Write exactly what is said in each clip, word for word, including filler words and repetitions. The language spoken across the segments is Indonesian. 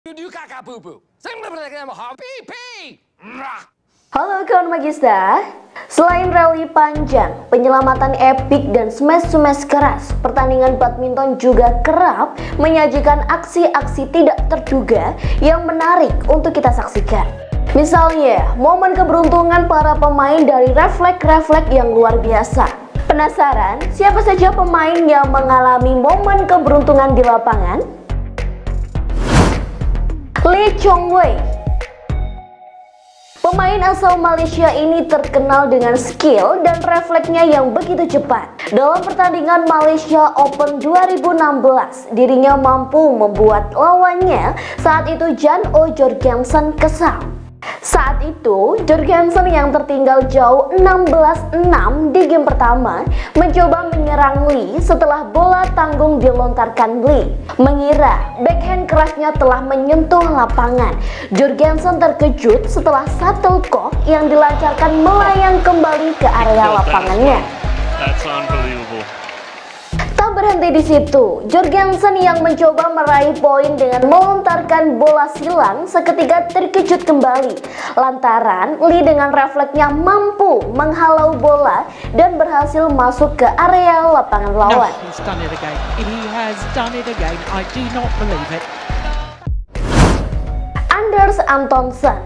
kakak bubu. Halo kawan Magista. Selain rally panjang, penyelamatan epik dan smash-smash keras, pertandingan badminton juga kerap menyajikan aksi-aksi tidak terduga yang menarik untuk kita saksikan. Misalnya, momen keberuntungan para pemain dari refleks-refleks yang luar biasa. Penasaran siapa saja pemain yang mengalami momen keberuntungan di lapangan? Lee Chong Wei. Pemain asal Malaysia ini terkenal dengan skill dan refleksnya yang begitu cepat. Dalam pertandingan Malaysia Open dua ribu enam belas, dirinya mampu membuat lawannya saat itu Jan O Jorgensen kesal. Saat itu, Jorgensen yang tertinggal jauh enam belas enam di game pertama mencoba menyerang Lee setelah bola tanggung dilontarkan Lee. Mengira backhand kerasnya telah menyentuh lapangan. Jorgensen terkejut setelah shuttlecock yang dilancarkan melayang kembali ke area lapangannya. That's unbelievable. Tak berhenti di situ, Jorgensen yang mencoba meraih poin dengan melontarkan bola silang seketika terkejut kembali lantaran Lee dengan refleksnya mampu menghalau bola dan berhasil masuk ke area lapangan lawan. No, he's done it again. He has done it again. I do not believe it. Anders Antonsen.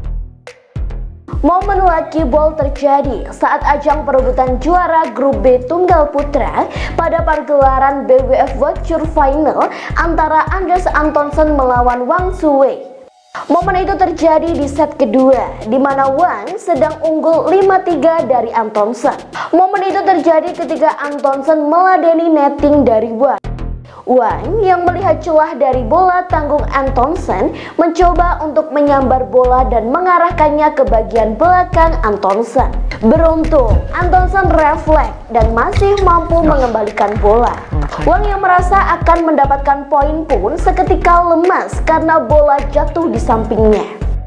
Momen lucky ball terjadi saat ajang perebutan juara grup B tunggal putra pada pergelaran B W F World Tour Final antara Anders Antonsen melawan Wang Suwei. Momen itu terjadi di set kedua, di mana Wang sedang unggul lima tiga dari Antonsen. Momen itu terjadi ketika Antonsen meladeni netting dari Wang. Wang yang melihat celah dari bola tanggung Antonsen mencoba untuk menyambar bola dan mengarahkannya ke bagian belakang Antonsen. Beruntung, Antonsen refleks dan masih mampu mengembalikan bola. Wang yang merasa akan mendapatkan poin pun seketika lemas karena bola jatuh di sampingnya.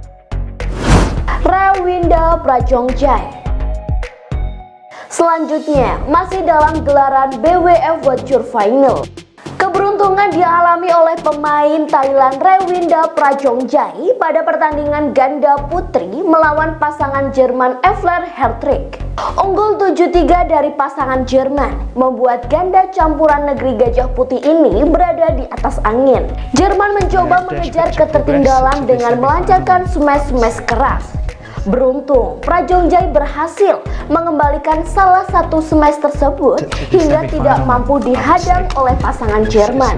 Rawinda Prajongjai. Selanjutnya, masih dalam gelaran B W F World Tour Final. Keberuntungan dialami oleh pemain Thailand Rawinda Prajongjai pada pertandingan ganda putri melawan pasangan Jerman Evler Hertrich. Unggul tujuh tiga dari pasangan Jerman membuat ganda campuran negeri Gajah Putih ini berada di atas angin. Jerman mencoba mengejar ketertinggalan dengan melancarkan smash-smash keras. Beruntung, Prajongjai berhasil mengembalikan salah satu smash tersebut hingga tidak mampu dihadang oleh pasangan Jerman.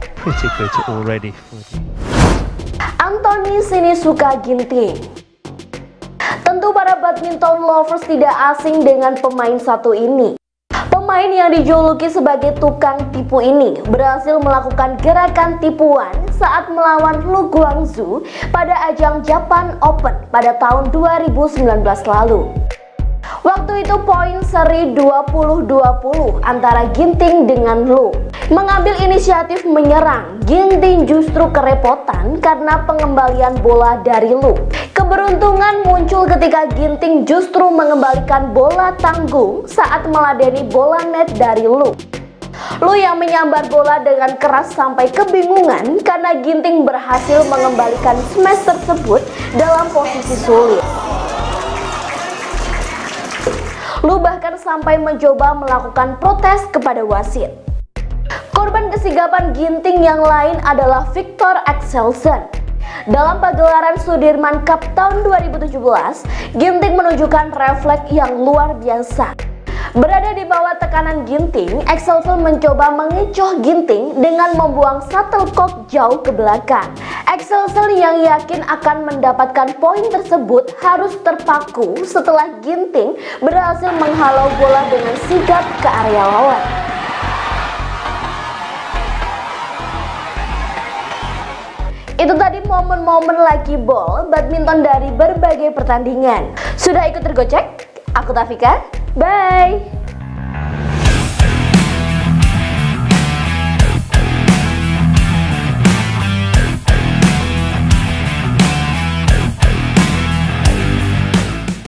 Anthony Sinisuka Ginting. Tentu para badminton lovers tidak asing dengan pemain satu ini. Pemain yang dijuluki sebagai tukang tipu ini berhasil melakukan gerakan tipuan saat melawan Lu Guangzhou pada ajang Japan Open pada tahun dua ribu sembilan belas lalu. Waktu itu poin seri dua puluh dua puluh antara Ginting dengan Lu. Mengambil inisiatif menyerang, Ginting justru kerepotan karena pengembalian bola dari Lu. Keberuntungan muncul ketika Ginting justru mengembalikan bola tanggung saat meladeni bola net dari Lu. Lu yang menyambar bola dengan keras sampai kebingungan karena Ginting berhasil mengembalikan smash tersebut dalam posisi sulit. Lu bahkan sampai mencoba melakukan protes kepada wasit. Korban kesigapan Ginting yang lain adalah Viktor Axelsen. Dalam pagelaran Sudirman Cup tahun dua ribu tujuh belas, Ginting menunjukkan refleks yang luar biasa. Berada di bawah tekanan Ginting, Axelsen mencoba mengecoh Ginting dengan membuang shuttlecock jauh ke belakang. Axelsen yang yakin akan mendapatkan poin tersebut harus terpaku setelah Ginting berhasil menghalau bola dengan sigap ke area lawan. Itu tadi momen-momen lucky ball badminton dari berbagai pertandingan. Sudah ikut tergocek? Aku Tafika, bye!